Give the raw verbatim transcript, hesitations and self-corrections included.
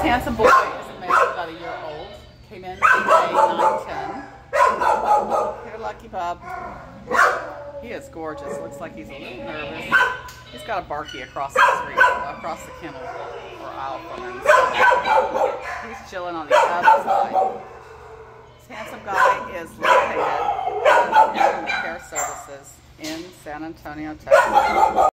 handsome boy is a male, about a year old. Came in today, nine ten. Here, Lucky Bub. He is gorgeous. Looks like he's a little nervous. He's got a barkie across the street, across the kennel or aisle from him. So he's chilling on the other side. This handsome guy is located in Care Services in San Antonio, Texas.